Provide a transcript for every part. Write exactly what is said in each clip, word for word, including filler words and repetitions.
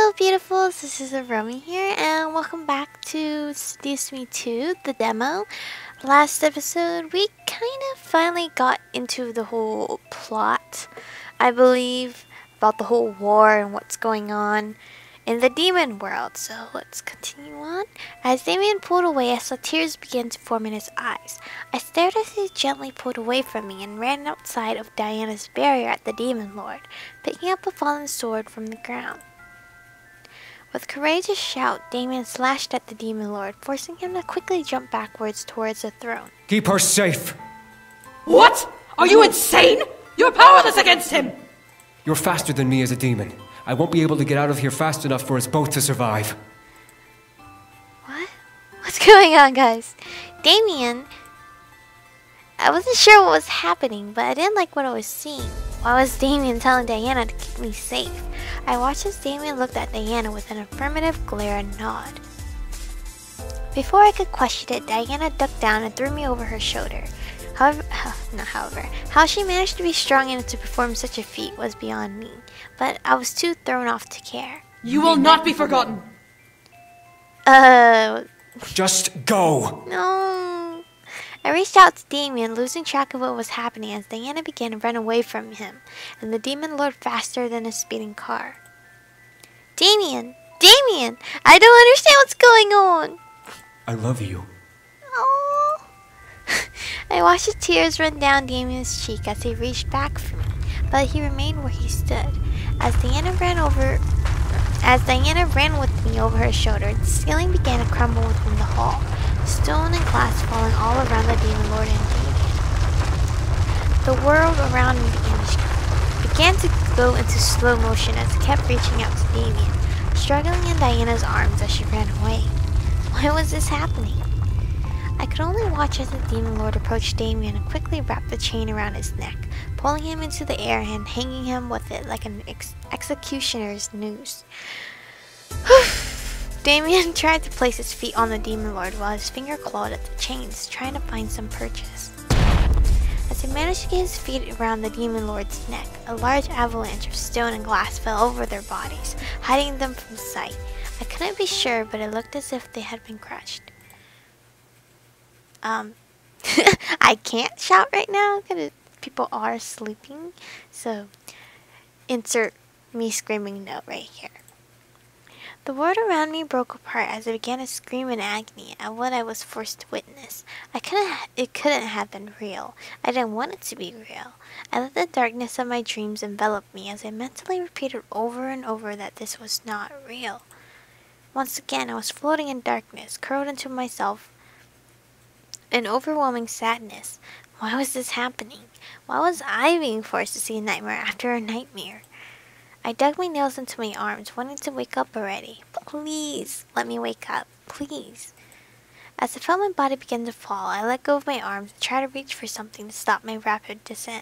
Hello beautifuls, this is Aromie here and welcome back to Seduce Me two, the demo. Last episode we kind of finally got into the whole plot, I believe, about the whole war and what's going on in the demon world. So let's continue on. As Damien pulled away, I saw tears begin to form in his eyes. I stared as he gently pulled away from me and ran outside of Diana's barrier at the demon lord, picking up a fallen sword from the ground. With a courageous shout, Damien slashed at the demon lord, forcing him to quickly jump backwards towards the throne. Keep her safe! What? Are you insane? You're powerless against him! You're faster than me as a demon. I won't be able to get out of here fast enough for us both to survive. What? What's going on, guys? Damien... I wasn't sure what was happening, but I didn't like what I was seeing. Why was Damien telling Diana to keep me safe? I watched as Damien looked at Diana with an affirmative glare and nod. Before I could question it, Diana ducked down and threw me over her shoulder. However, not however, how she managed to be strong enough to perform such a feat was beyond me, but I was too thrown off to care. You will not be forgotten! Uh... Just go! No... I reached out to Damien, losing track of what was happening as Diana began to run away from him, and the demon lord faster than a speeding car. Damien! Damien! I don't understand what's going on! I love you. Oh. I watched the tears run down Damien's cheek as he reached back for me, but he remained where he stood. As Diana ran over, as Diana ran with me over her shoulder, the ceiling began to crumble within the hall, stone and glass falling all around the demon lord and Damien. The world around me began to, began to go into slow motion as I kept reaching out to Damien, struggling in Diana's arms as she ran away. Why was this happening? I could only watch as the demon lord approached Damien and quickly wrapped the chain around his neck, pulling him into the air and hanging him with it like an ex executioner's noose. Damien tried to place his feet on the demon lord while his finger clawed at the chains, trying to find some purchase. As he managed to get his feet around the demon lord's neck, a large avalanche of stone and glass fell over their bodies, hiding them from sight. I couldn't be sure, but it looked as if they had been crushed. Um, I can't shout right now because people are sleeping, so insert me screaming note right here. The world around me broke apart as I began to scream in agony at what I was forced to witness. I couldn't, it couldn't have been real. I didn't want it to be real. I let the darkness of my dreams envelop me as I mentally repeated over and over that this was not real. Once again, I was floating in darkness, curled into myself in overwhelming sadness. Why was this happening? Why was I being forced to see a nightmare after a nightmare? I dug my nails into my arms, wanting to wake up already. Please, let me wake up. Please. As I felt my body begin to fall, I let go of my arms and tried to reach for something to stop my rapid descent.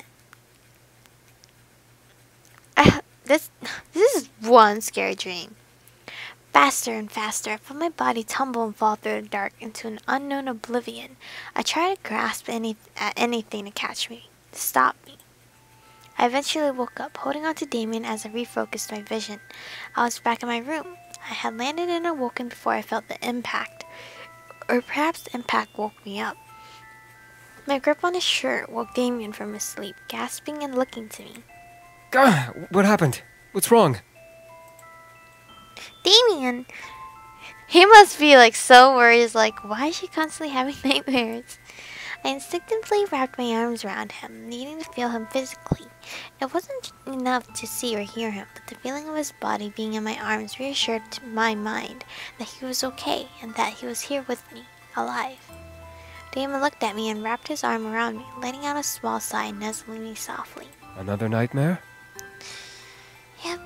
I, this, this is one scary dream. Faster and faster, I felt my body tumble and fall through the dark into an unknown oblivion. I tried to grasp any, at anything to catch me, to stop me. I eventually woke up, holding on to Damien as I refocused my vision. I was back in my room. I had landed and awoken before I felt the impact. Or perhaps the impact woke me up. My grip on his shirt woke Damien from his sleep, gasping and looking to me. Gah, what happened? What's wrong? Damien! He must be like so worried. He's like, why is she constantly having nightmares? I instinctively wrapped my arms around him, needing to feel him physically. It wasn't enough to see or hear him, but the feeling of his body being in my arms reassured my mind that he was okay and that he was here with me, alive. Damon looked at me and wrapped his arm around me, letting out a small sigh and nuzzling me softly. Another nightmare? Yep.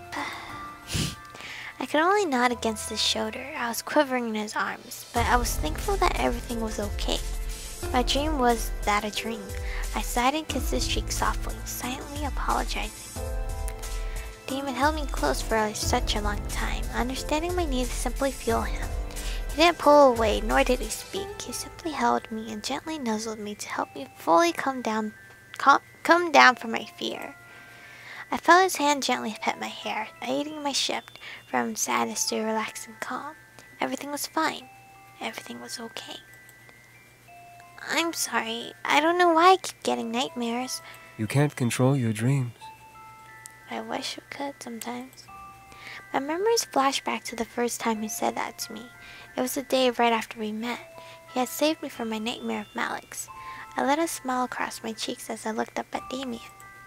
I could only nod against his shoulder. I was quivering in his arms, but I was thankful that everything was okay. My dream was that a dream. I sighed and kissed his cheek softly, silently apologizing. Damon held me close for such a long time, understanding my need to simply feel him. He didn't pull away, nor did he speak. He simply held me and gently nuzzled me to help me fully come down, calm, come down from my fear. I felt his hand gently pet my hair, aiding my shift from sadness to relaxing calm. Everything was fine. Everything was okay. I'm sorry. I don't know why I keep getting nightmares. You can't control your dreams. I wish we could sometimes. My memories flash back to the first time he said that to me. It was the day right after we met. He had saved me from my nightmare of Malik's. I let a smile across my cheeks as I looked up at Damien.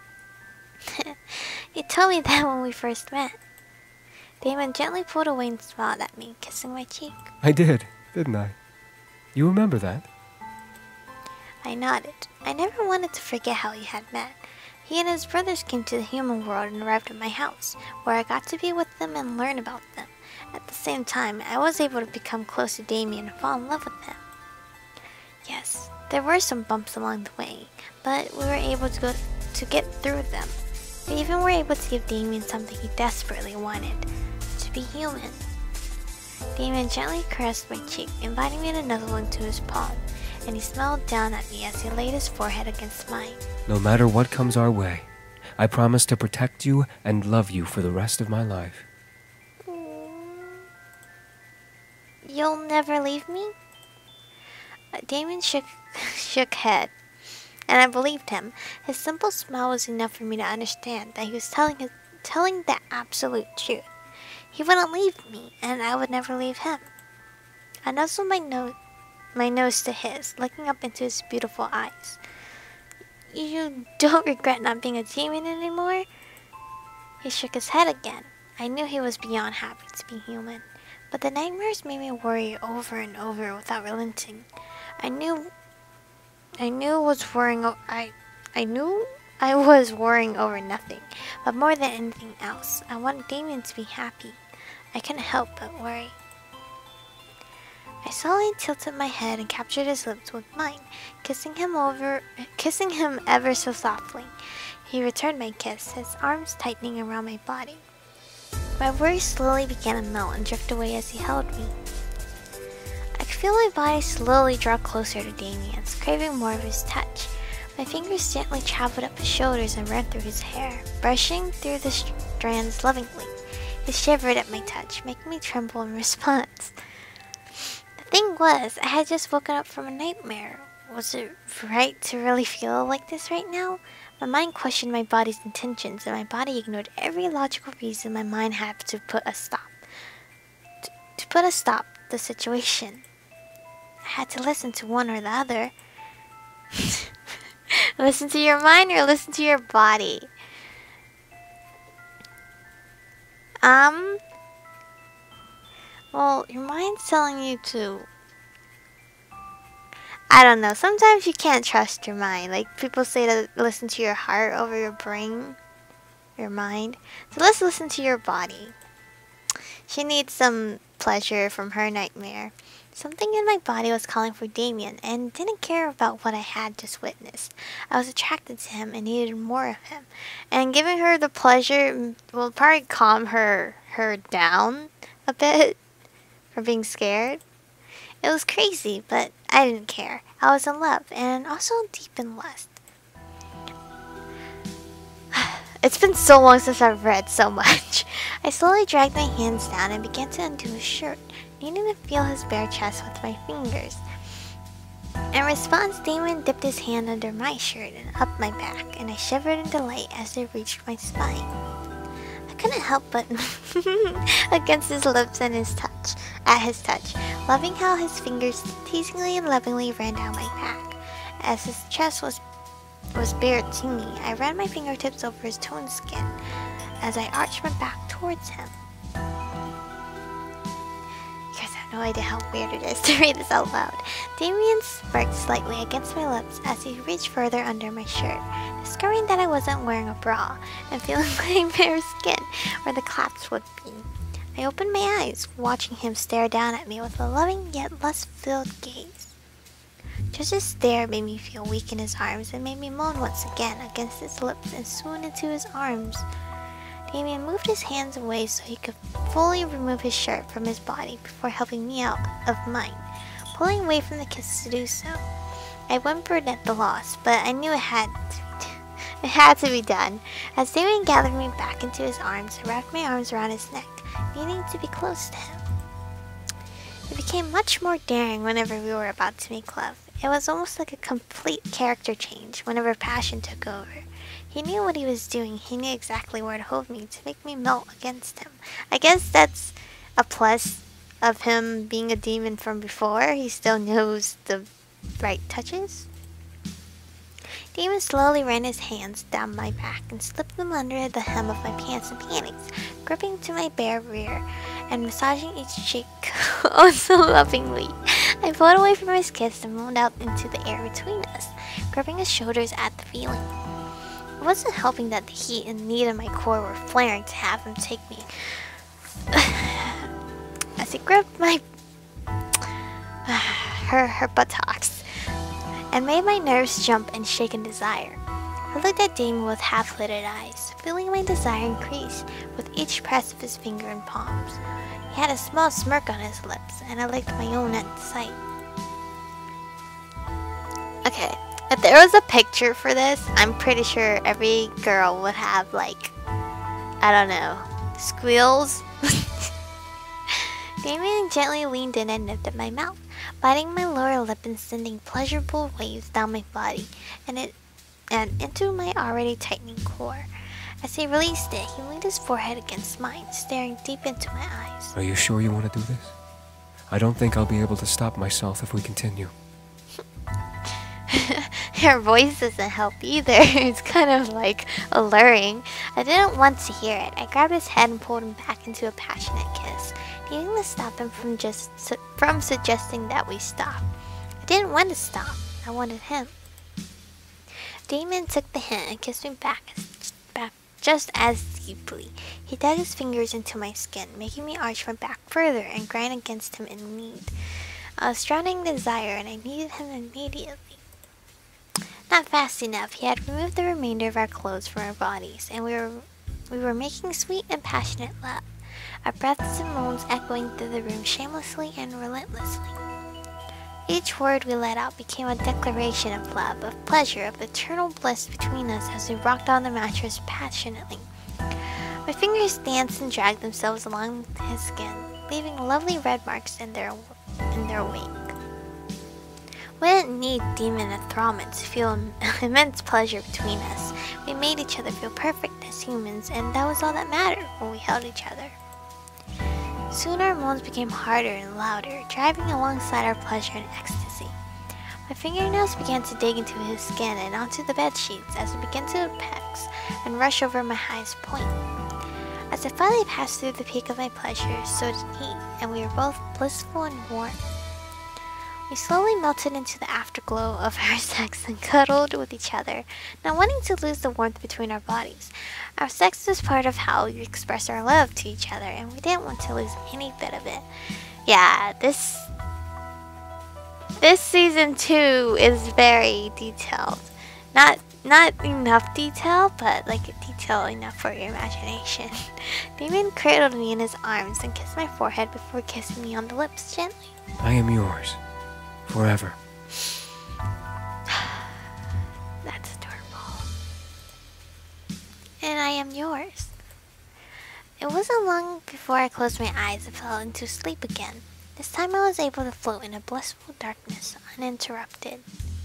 You told me that when we first met. Damien gently pulled away and smiled at me, kissing my cheek. I did, didn't I? You remember that? I nodded. I never wanted to forget how we had met. He and his brothers came to the human world and arrived at my house, where I got to be with them and learn about them. At the same time, I was able to become close to Damien and fall in love with him. Yes, there were some bumps along the way, but we were able to go to get through them. We even were able to give Damien something he desperately wanted, to be human. Damien gently caressed my cheek, inviting me to nuzzle into his palm, and he smiled down at me as he laid his forehead against mine. No matter what comes our way, I promise to protect you and love you for the rest of my life. You'll never leave me? Uh, Damien shook, shook head, and I believed him. His simple smile was enough for me to understand that he was telling his, telling the absolute truth. He wouldn't leave me, and I would never leave him. I nuzzled my nose, my nose to his, looking up into his beautiful eyes. You don't regret not being a demon anymore? He shook his head again. I knew he was beyond happy to be human, but the nightmares made me worry over and over without relenting. I knew, I knew was worrying. I, I knew I was worrying over nothing, but more than anything else, I wanted Damien to be happy. I couldn't help but worry. I slowly tilted my head and captured his lips with mine, kissing him over, kissing him ever so softly. He returned my kiss, his arms tightening around my body. My worries slowly began to melt and drift away as he held me. I could feel my body slowly draw closer to Damien's, craving more of his touch. My fingers gently traveled up his shoulders and ran through his hair, brushing through the strands lovingly. He shivered at my touch, making me tremble in response. The thing was, I had just woken up from a nightmare. Was it right to really feel like this right now? My mind questioned my body's intentions, and my body ignored every logical reason my mind had to put a stop. To, to put a stop to the situation. I had to listen to one or the other. Listen to your mind or listen to your body? Um... Well, your mind's telling you to... I don't know. Sometimes you can't trust your mind. Like, people say to listen to your heart over your brain. Your mind. So let's listen to your body. She needs some pleasure from her nightmare. Something in my body was calling for Damien and didn't care about what I had just witnessed. I was attracted to him and needed more of him. And giving her the pleasure will probably calm her, her down a bit for being scared. It was crazy, but I didn't care. I was in love and also deep in lust. It's been so long since I've read so much. I slowly dragged my hands down and began to undo his shirt, needing to feel his bare chest with my fingers. In response, Damien dipped his hand under my shirt and up my back, and I shivered in delight as it reached my spine. I couldn't help but against his lips and his touch, at his touch, loving how his fingers teasingly and lovingly ran down my back. As his chest was was bared to me, I ran my fingertips over his toned skin as I arched my back towards him. You guys have no idea how weird it is to read this out loud. Damien smirked slightly against my lips as he reached further under my shirt, discovering that I wasn't wearing a bra and feeling my bare skin where the clasps would be. I opened my eyes, watching him stare down at me with a loving yet lust-filled gaze. Just his stare made me feel weak in his arms and made me moan once again against his lips and swoon into his arms. Damien moved his hands away so he could fully remove his shirt from his body before helping me out of mine, pulling away from the kiss to do so. I whimpered at the loss, but I knew it had to, It had to be done. As Damien gathered me back into his arms, I wrapped my arms around his neck, needing to be close to him. He became much more daring whenever we were about to make love. It was almost like a complete character change whenever passion took over. He knew what he was doing. He knew exactly where to hold me to make me melt against him. I guess that's a plus of him being a demon from before. He still knows the right touches. Damon slowly ran his hands down my back and slipped them under the hem of my pants and panties, gripping to my bare rear and massaging each cheek oh so lovingly. I pulled away from his kiss and moaned out into the air between us, gripping his shoulders at the feeling. It wasn't helping that the heat and need in my core were flaring to have him take me. As he gripped my her her buttocks and made my nerves jump and shake in desire. I looked at Damon with half-lidded eyes, feeling my desire increase with each press of his finger and palms. He had a small smirk on his lips, and I licked my own at the sight. Okay, if there was a picture for this, I'm pretty sure every girl would have, like, I don't know, squeals. Damien gently leaned in and nipped at my mouth, biting my lower lip and sending pleasurable waves down my body and it and into my already tightening core. As he released it, he leaned his forehead against mine, staring deep into my eyes. Are you sure you want to do this? I don't think I'll be able to stop myself if we continue. Her voice doesn't help either. It's kind of like alluring. I didn't want to hear it. I grabbed his head and pulled him back into a passionate kiss, needing to stop him from just su from suggesting that we stop. I didn't want to stop. I wanted him. Damon took the hint and kissed me back, back just as deeply. He dug his fingers into my skin, making me arch my back further and grind against him in need. I was drowning in desire and I needed him immediately. Not fast enough. He had removed the remainder of our clothes from our bodies, and we were we were making sweet and passionate love. Our breaths and moans echoing through the room shamelessly and relentlessly. Each word we let out became a declaration of love, of pleasure, of eternal bliss between us as we rocked on the mattress passionately. My fingers danced and dragged themselves along his skin, leaving lovely red marks in their in their wake. We didn't need demon enthrallment to feel immense pleasure between us. We made each other feel perfect as humans, and that was all that mattered when we held each other. Soon our moans became harder and louder, driving alongside our pleasure and ecstasy. My fingernails began to dig into his skin and onto the bed sheets as we began to apex and rush over my highest point. As I finally passed through the peak of my pleasure, so did he, and we were both blissful and warm. We slowly melted into the afterglow of our sex and cuddled with each other, not wanting to lose the warmth between our bodies. Our sex was part of how we express our love to each other, and we didn't want to lose any bit of it. Yeah, this this season two is very detailed. Not not enough detail, but like detail enough for your imagination. Damon cradled me in his arms and kissed my forehead before kissing me on the lips gently. I am yours. Forever. That's adorable. And I am yours. It wasn't long before I closed my eyes and fell into sleep again. This time I was able to float in a blissful darkness, uninterrupted.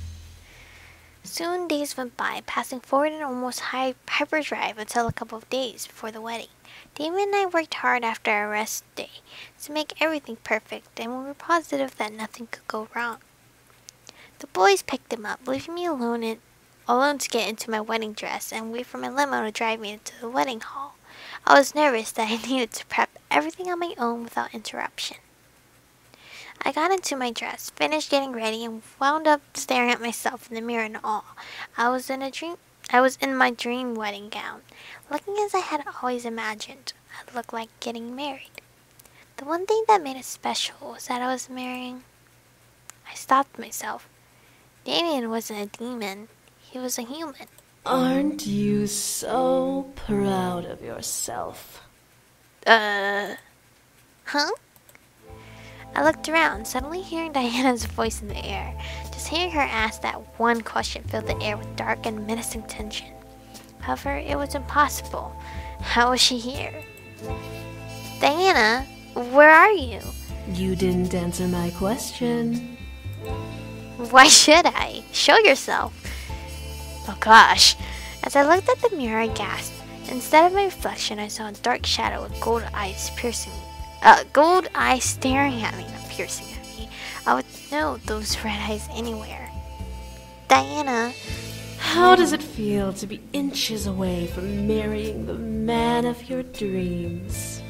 Soon days went by, passing forward in almost hy hyperdrive until a couple of days before the wedding. Damon and I worked hard after our rest day to make everything perfect, and we were positive that nothing could go wrong. The boys picked him up, leaving me alone, in, alone to get into my wedding dress and wait for my limo to drive me into the wedding hall. I was nervous that I needed to prep everything on my own without interruption. I got into my dress, finished getting ready, and wound up staring at myself in the mirror in awe. I was in a dream. I was in my dream wedding gown, looking as I had always imagined I'd look like getting married. The one thing that made it special was that I was marrying. I stopped myself. Damien wasn't a demon. He was a human. Aren't you so proud of yourself? Uh... Huh? I looked around, suddenly hearing Diana's voice in the air. Just hearing her ask that one question filled the air with dark and menacing tension. However, it was impossible. How was she here? Diana, where are you? You didn't answer my question. Why should I? Show yourself. Oh gosh. As I looked at the mirror, I gasped. Instead of my reflection, I saw a dark shadow with gold eyes piercing me. Uh, gold eyes staring at me, not piercing at me. I would know those red eyes anywhere. Diana. How does it feel to be inches away from marrying the man of your dreams?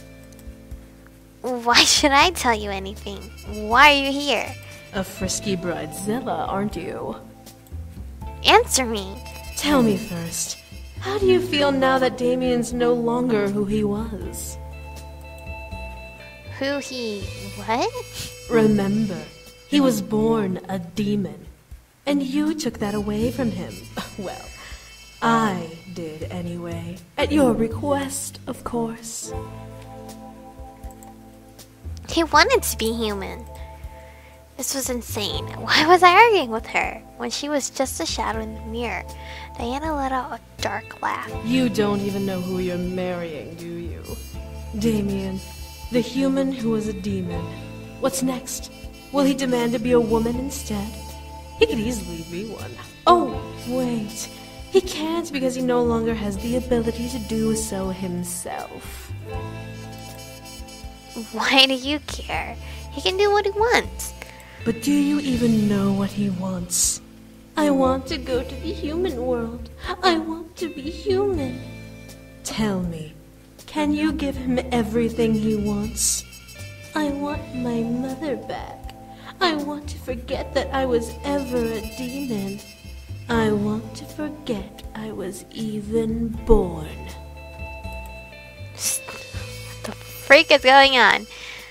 Why should I tell you anything? Why are you here? A frisky bridezilla, aren't you? Answer me. Tell me first, how do you feel now that Damien's no longer who he was? Who he... what? Remember, he was born a demon, and you took that away from him. Well, I did anyway, at your request, of course. He wanted to be human. This was insane. Why was I arguing with her when she was just a shadow in the mirror? Diana let out a dark laugh. You don't even know who you're marrying, do you? Damien, the human who was a demon. What's next? Will he demand to be a woman instead? He could easily be one. Oh, wait. He can't because he no longer has the ability to do so himself. Why do you care? He can do what he wants. But do you even know what he wants? I want to go to the human world. I want to be human. Tell me, can you give him everything he wants? I want my mother back. I want to forget that I was ever a demon. I want to forget I was even born. What the freak is going on?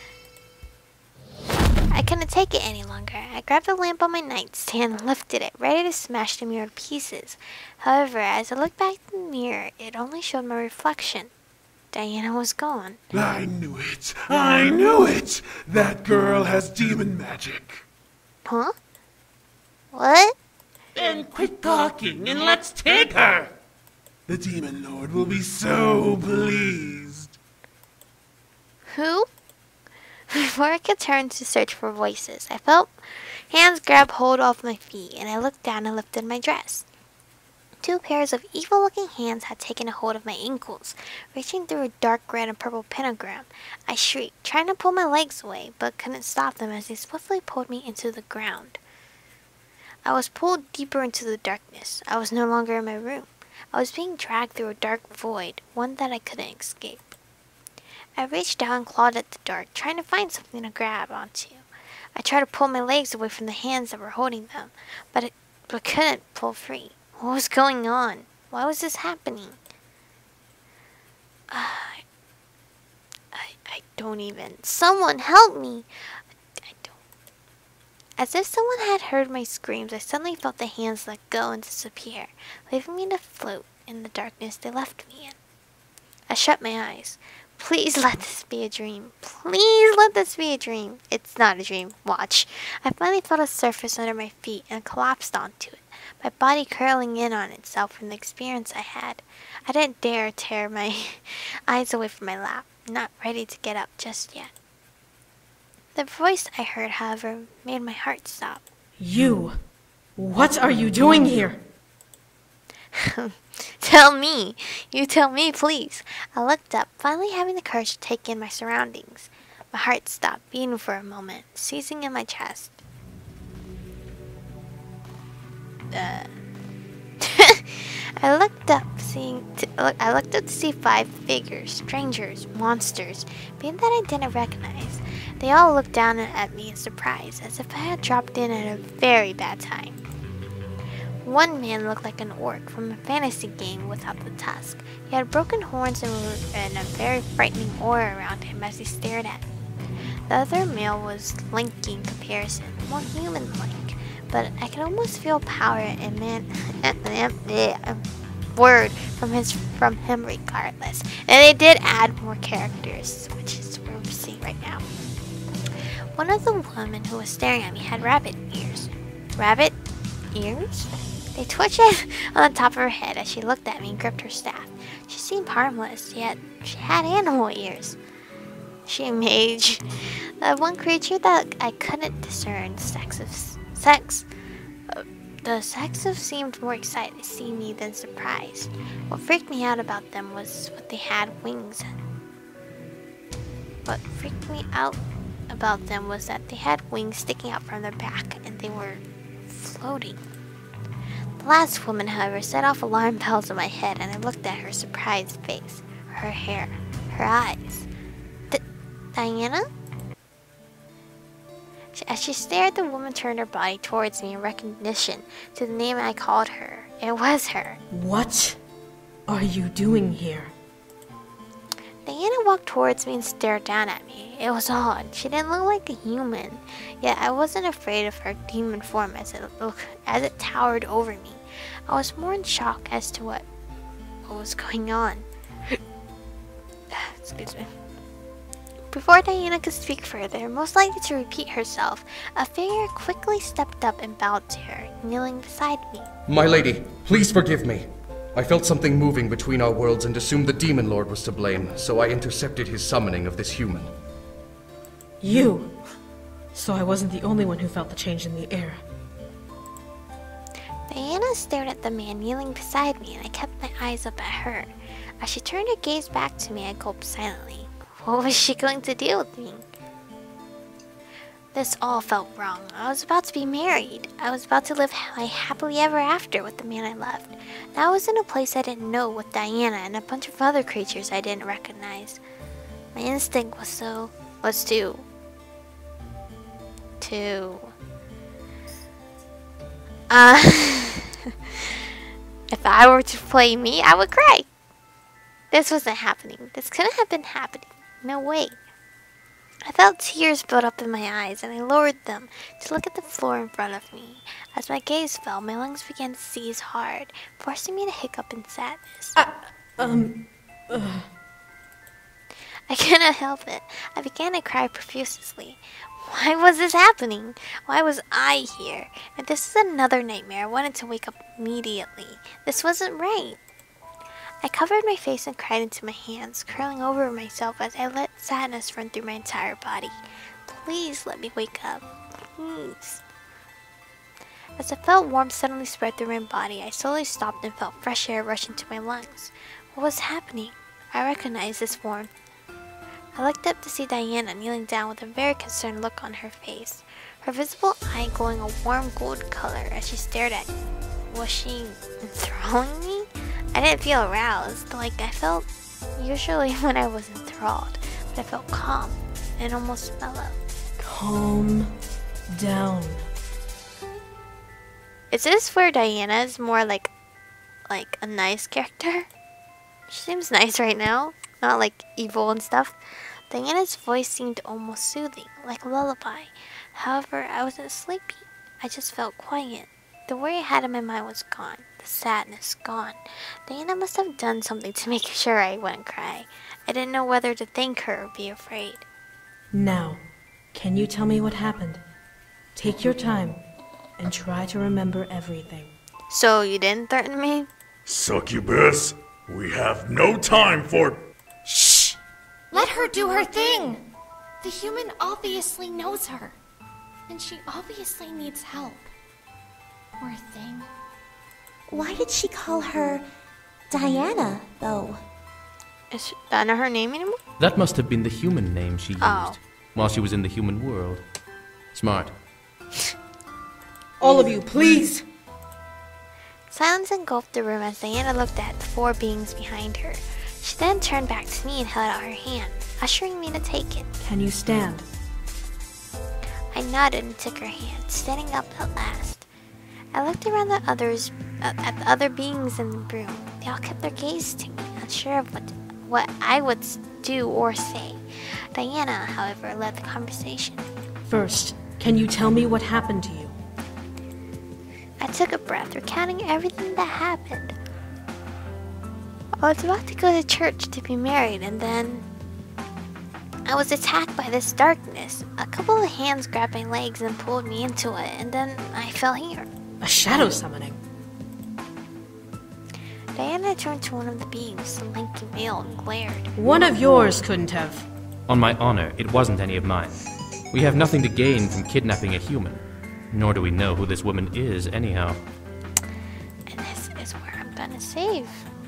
I couldn't take it any longer. I grabbed the lamp on my nightstand and lifted it, ready to smash the mirror to pieces. However, as I looked back in the mirror, it only showed my reflection. Diana was gone. I knew it. I knew it. That girl has demon magic. Huh? What? Then quit talking and let's take her. The demon lord will be so pleased. Who? Before I could turn to search for voices, I felt hands grab hold of my feet, and I looked down and lifted my dress. Two pairs of evil-looking hands had taken a hold of my ankles, reaching through a dark red and purple pentagram. I shrieked, trying to pull my legs away, but couldn't stop them as they swiftly pulled me into the ground. I was pulled deeper into the darkness. I was no longer in my room. I was being dragged through a dark void, one that I couldn't escape. I reached down and clawed at the dark, trying to find something to grab onto. I tried to pull my legs away from the hands that were holding them, but it but couldn't pull free. What was going on? Why was this happening? Uh, I, I don't even... Someone help me! I don't... As if someone had heard my screams, I suddenly felt the hands let go and disappear, leaving me to float in the darkness they left me in. I shut my eyes. Please let this be a dream. Please let this be a dream. It's not a dream. Watch. I finally felt a surface under my feet and collapsed onto it, my body curling in on itself from the experience I had. I didn't dare tear my eyes away from my lap, not ready to get up just yet. The voice I heard, however, made my heart stop. You! What are you doing here? Tell me. You tell me, please. I looked up, finally having the courage to take in my surroundings. My heart stopped beating for a moment, seizing in my chest. Uh. I looked up, seeing. T I looked up to see five figures, strangers, monsters, being that I didn't recognize. They all looked down at me in surprise, as if I had dropped in at a very bad time. One man looked like an orc from a fantasy game without the tusk. He had broken horns and, and a very frightening aura around him as he stared at me. The other male was lanky in comparison, more human-like, but I could almost feel power and man word from his from him regardless. And they did add more characters, which is what we're seeing right now. One of the women who was staring at me had rabbit ears. Rabbit ears? They twitched on the top of her head as she looked at me and gripped her staff. She seemed harmless, yet she had animal ears. She a mage, the one creature that I couldn't discern sex of sex. Uh, the sex of seemed more excited to see me than surprised. What freaked me out about them was what they had wings. What freaked me out about them was that they had wings sticking out from their back and they were floating. The last woman, however, set off alarm bells in my head, and I looked at her surprised face, her hair, her eyes. D Diana? As she stared, the woman turned her body towards me in recognition to the name I called her. It was her. What are you doing here? Diana walked towards me and stared down at me. It was odd. She didn't look like a human, yet I wasn't afraid of her demon form as it looked, as it towered over me. I was more in shock as to what, what was going on. Excuse me. Before Diana could speak further, most likely to repeat herself, a figure quickly stepped up and bowed to her, kneeling beside me. My lady, please forgive me. I felt something moving between our worlds and assumed the Demon Lord was to blame, so I intercepted his summoning of this human. You? So I wasn't the only one who felt the change in the air. Diana stared at the man kneeling beside me, and I kept my eyes up at her. As she turned her gaze back to me, I gulped silently. What was she going to do with me? This all felt wrong. I was about to be married. I was about to live my happily ever after with the man I loved. Now I was in a place I didn't know with Diana and a bunch of other creatures I didn't recognize. My instinct was so was to to uh if I were to play me, I would cry. This wasn't happening. This couldn't have been happening. No way. I felt tears build up in my eyes, and I lowered them to look at the floor in front of me. As my gaze fell, my lungs began to seize hard, forcing me to hiccup in sadness. Uh, um, uh. I couldn't help it. I began to cry profusely. Why was this happening? Why was I here? If this was another nightmare, I wanted to wake up immediately. This wasn't right. I covered my face and cried into my hands, curling over myself as I let sadness run through my entire body. Please let me wake up. Please. As I felt warmth suddenly spread through my body, I slowly stopped and felt fresh air rush into my lungs. What was happening? I recognized this warmth. I looked up to see Diana kneeling down with a very concerned look on her face, her visible eye glowing a warm gold color as she stared at me. Was she enthralling me? I didn't feel aroused, like I felt usually when I was enthralled, but I felt calm and almost mellow. Calm down. Is this where Diana is more like, like a nice character? She seems nice right now, not like evil and stuff. Diana's voice seemed almost soothing, like a lullaby. However, I wasn't sleepy. I just felt quiet. The worry I had in my mind was gone. The sadness gone. Diana must have done something to make sure I wouldn't cry. I didn't know whether to thank her or be afraid. Now, can you tell me what happened? Take your time and try to remember everything. So you didn't threaten me? Succubus, we have no time for... Shh! Let her do her thing! The human obviously knows her. And she obviously needs help. Poor thing. Why did she call her Diana, though? Is that not her name anymore? That must have been the human name she used Oh. while she was in the human world. Smart. All of you, please! Silence engulfed the room as Diana looked at the four beings behind her. She then turned back to me and held out her hand, ushering me to take it. Can you stand? I nodded and took her hand, standing up at last. I looked around the others, uh, at the other beings in the room. They all kept their gaze to me, unsure of what, what I would do or say. Diana, however, led the conversation. First, can you tell me what happened to you? I took a breath, recounting everything that happened. I was about to go to church to be married, and then I was attacked by this darkness. A couple of hands grabbed my legs and pulled me into it, and then I fell here. A shadow summoning? Diana turned to one of the beings, the lanky male, and glared. One of yours couldn't have. On my honor, it wasn't any of mine. We have nothing to gain from kidnapping a human. Nor do we know who this woman is, anyhow. And this is where I'm gonna save.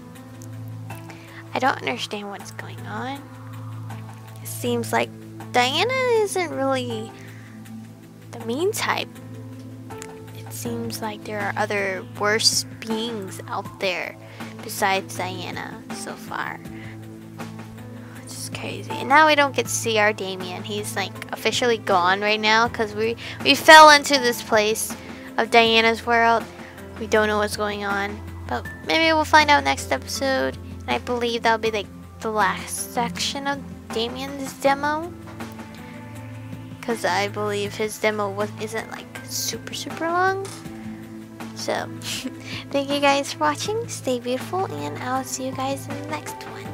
I don't understand what's going on. It seems like Diana isn't really the mean type. It seems like there are other worse beings out there besides Diana so far. It's just crazy. And now we don't get to see our Damien. He's like officially gone right now because we, we fell into this place of Diana's world. We don't know what's going on. But maybe we'll find out next episode. And I believe that'll be like the last section of Damien's demo. Because I believe his demo was, isn't like super super long. So, thank you guys for watching. Stay beautiful and I'll see you guys in the next one.